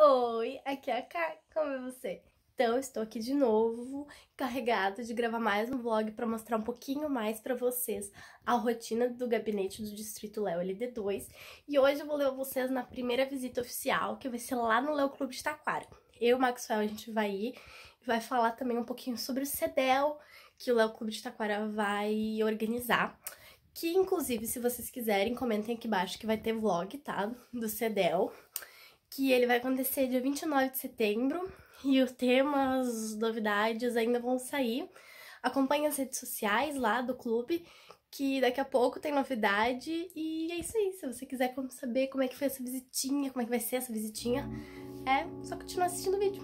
Oi, aqui é a Ká, como é você? Então, estou aqui de novo, encarregada de gravar mais um vlog para mostrar um pouquinho mais para vocês a rotina do gabinete do Distrito Léo LD2. E hoje eu vou levar vocês na primeira visita oficial, que vai ser lá no Léo Clube de Taquara. Eu e o Maxwell, a gente vai ir e vai falar também um pouquinho sobre o CEDEL, que o Léo Clube de Taquara vai organizar. Que, inclusive, se vocês quiserem, comentem aqui embaixo que vai ter vlog, tá? Do CEDEL. Que ele vai acontecer dia 29 de setembro e o tema, as novidades ainda vão sair. Acompanhe as redes sociais lá do clube, que daqui a pouco tem novidade. E é isso aí, se você quiser saber como é que foi essa visitinha, como é que vai ser essa visitinha, é só continuar assistindo o vídeo.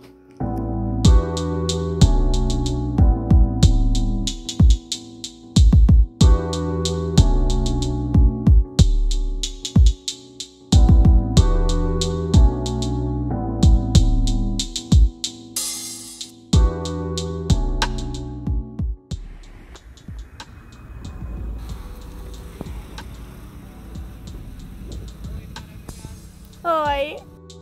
Oi!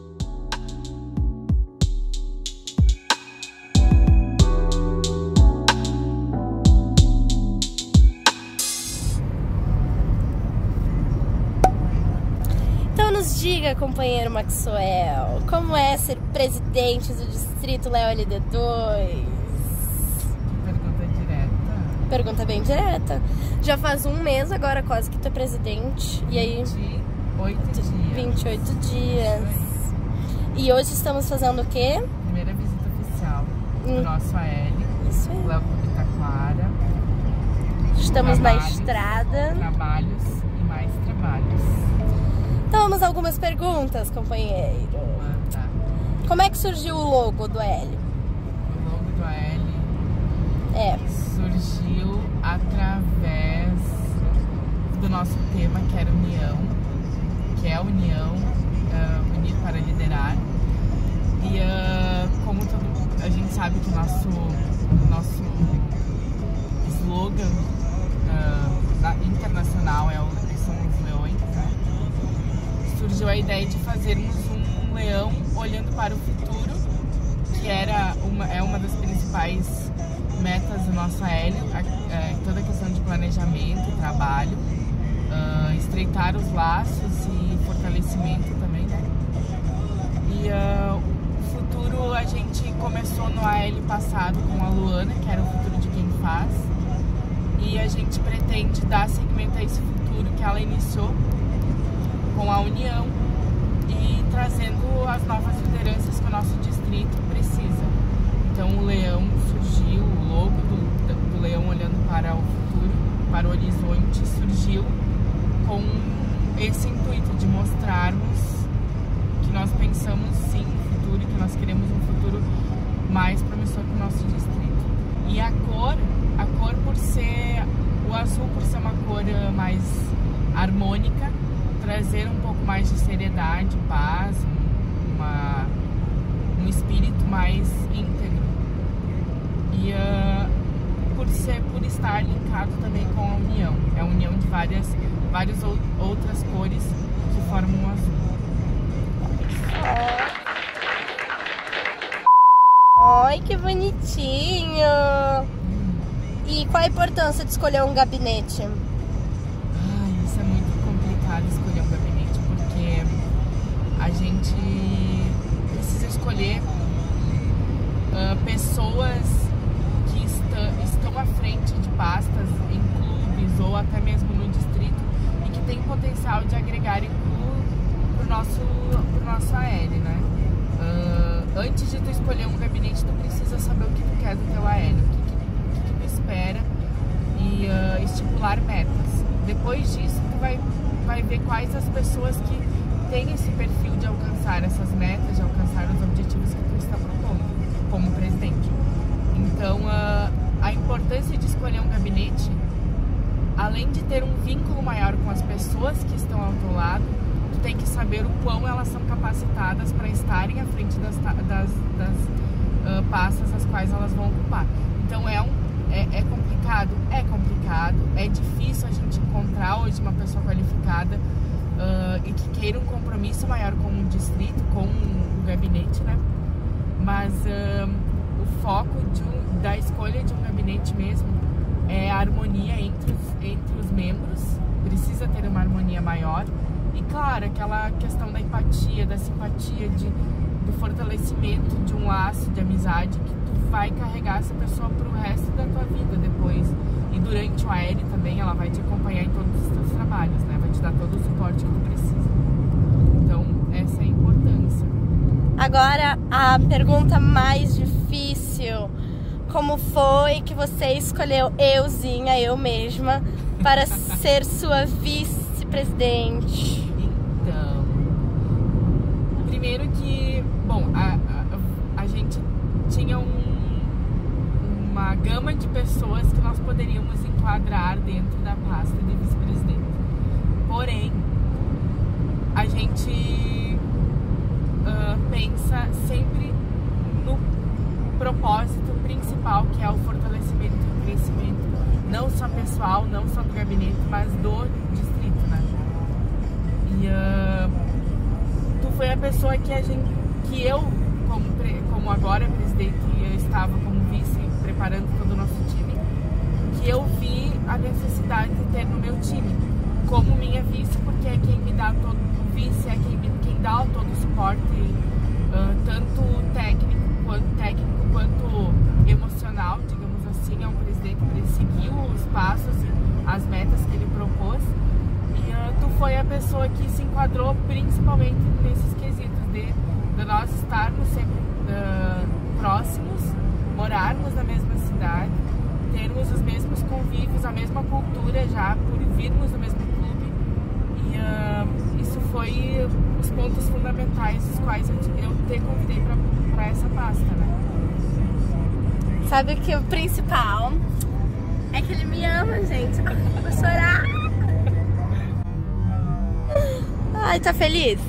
Então nos diga, companheiro Maxwell, como é ser presidente do Distrito Léo LD2? Pergunta direta. Pergunta bem direta. Já faz um mês agora quase que tu é presidente. E aí? 28 dias. E hoje estamos fazendo o quê? Primeira visita oficial do nosso AL. Isso aí. Léo Clube de Taquara. Estamos na estrada. Trabalhos e mais trabalhos. Então vamos a algumas perguntas, companheiro. Manda. Como é que surgiu o logo do AL? O logo do AL surgiu através do nosso tema, que era União, que é a União, Unir para Liderar. E como a gente sabe que nosso slogan internacional é o São os Leões, né? Surgiu a ideia de fazermos um leão olhando para o futuro, que é uma das principais metas do nosso AL, toda a questão de planejamento e trabalho, estreitar os laços e fortalecimento também, né? E o futuro a gente começou no AL passado com a Luana, que era o futuro de quem faz, e a gente pretende dar seguimento a esse futuro que ela iniciou com a União e trazendo as novas lideranças que o nosso distrito precisa. Então o leão surgiu, o logo do leão olhando para o futuro, para o horizonte, surgiu com esse intuito de mostrarmos que nós pensamos sim no futuro e que nós queremos um futuro mais promissor para o nosso distrito. E a cor por ser, o azul por ser uma cor mais harmônica, trazer um pouco mais de seriedade, paz, um espírito mais íntegro. E por estar linkado também com a União. É a união de várias outras cores que formam o azul. Ai, que bonitinho! E qual a importância de escolher um gabinete? Isso é muito complicado, escolher um gabinete, porque a gente precisa escolher pessoas que estão à frente de pastas em clubes ou até mesmo no distrito e que tem potencial de agregarem pro nosso AL, né? Antes de tu escolher um gabinete, tu precisa saber o que tu quer do teu AL, o que tu espera e estipular metas. Depois disso, tu vai ver quais as pessoas que têm esse perfil de alcançar essas metas, de alcançar os objetivos que tu está propondo como presidente. Então, a importância de escolher um gabinete, além de ter um vínculo maior com as pessoas que estão ao teu lado, tu tem que saber o quão elas são capacitadas para estarem à frente das pastas as quais elas vão ocupar. Então é complicado? É complicado, é difícil a gente encontrar hoje uma pessoa qualificada e que queira um compromisso maior com o distrito, com o gabinete, foco da escolha de um gabinete mesmo é a harmonia entre os membros, precisa ter uma harmonia maior. E claro, aquela questão da empatia, da simpatia, do fortalecimento de um laço de amizade que tu vai carregar essa pessoa pro resto da tua vida depois. E durante o AL também, ela vai te acompanhar em todos os teus trabalhos, né? Vai te dar todo o suporte que tu precisa. Então, essa é a importância. Agora, a pergunta mais difícil. Como foi que você escolheu eu mesma, para ser sua vice-presidente? Então, primeiro que, bom, a gente tinha uma gama de pessoas que nós poderíamos enquadrar dentro da pasta de vice-presidente. Porém, a gente pensa sempre no propósito principal, que é o fortalecimento e o crescimento, não só pessoal, não só do gabinete, mas do distrito, né? E tu foi a pessoa que eu, como agora presidente, eu estava como vice, preparando todo o nosso time, que eu vi a necessidade de ter no meu time, como minha vice, porque é quem me dá todo o vice, é quem dá todo o suporte, tanto técnico quanto emocional, digamos assim. É um presidente que ele seguiu os passos e as metas que ele propôs, e tu foi a pessoa que se enquadrou principalmente nesses quesitos de nós estarmos sempre próximos, morarmos na mesma cidade, termos os mesmos convívios, a mesma cultura já, por virmos do mesmo clube. E isso foi os pontos fundamentais os quais eu te convidei para essa pasta, né? Sabe que o principal é que ele me ama, gente. Eu vou chorar. Ai, tá feliz?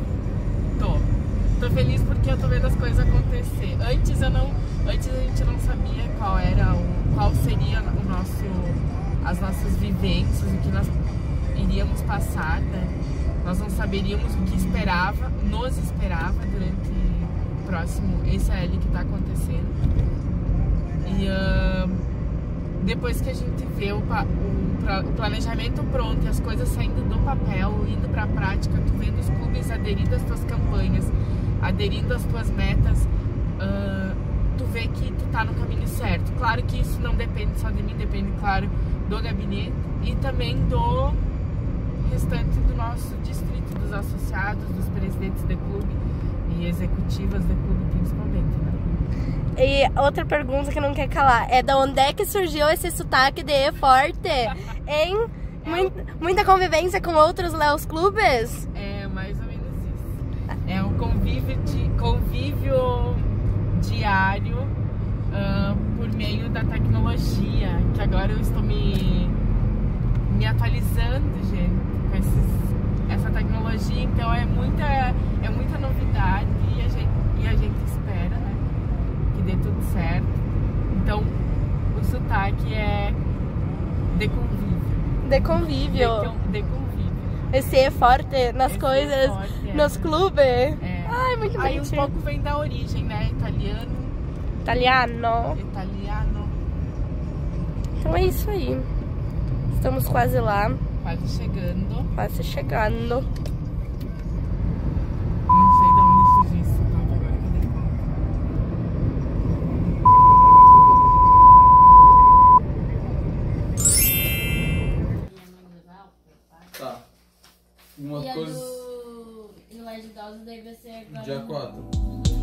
Tô feliz porque eu tô vendo as coisas acontecer. Antes a gente não sabia qual seria as nossas vivências, o que nós iríamos passar, né? Nós não saberíamos o que nos esperava durante o próximo AL que tá acontecendo. E depois que a gente vê o planejamento pronto e as coisas saindo do papel, indo pra prática, tu vendo os clubes aderindo às tuas campanhas, aderindo às tuas metas, tu vê que tu tá no caminho certo. Claro que isso não depende só de mim, depende, claro, do gabinete e também do restante do nosso distrito, dos associados, dos presidentes de clube e executivas de clube principalmente, né? E outra pergunta que não quer calar é: da onde é que surgiu esse sotaque de forte? Hein? Muita convivência com outros Leos Clubes? É mais ou menos isso. É um convívio diário por meio da tecnologia, que agora eu estou me atualizando, gente, com essa tecnologia. Então é muita novidade e a gente espera, né, que dê tudo certo. Então o sotaque é de convívio. De convívio. De convívio. Esse é forte nas coisas, forte, nos clubes. É. Ai, muito bonitinho. Aí um pouco vem da origem, né? Italiano. Então é isso aí. Estamos quase lá. Quase chegando. Quase chegando. Não sei de onde surgiu esse sotaque agora que eu dei conta. Tá. Umas coisas. E o de idosos daí vai ser agora. Dia 4.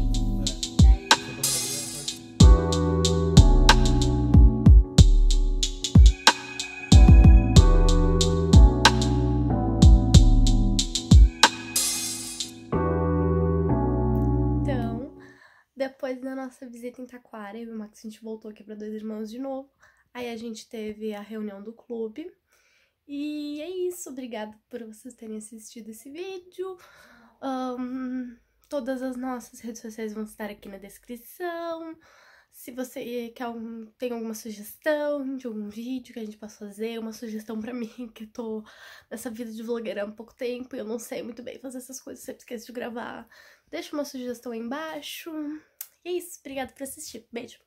Depois da nossa visita em Taquara, eu e o Max, a gente voltou aqui para Dois Irmãos de novo. Aí a gente teve a reunião do clube. E é isso, obrigada por vocês terem assistido esse vídeo. Todas as nossas redes sociais vão estar aqui na descrição. Se você tem alguma sugestão de algum vídeo que a gente possa fazer, uma sugestão pra mim, que eu tô nessa vida de vlogueira há pouco tempo e eu não sei muito bem fazer essas coisas, sempre esqueço de gravar, deixa uma sugestão aí embaixo. E é isso, obrigada por assistir, beijo!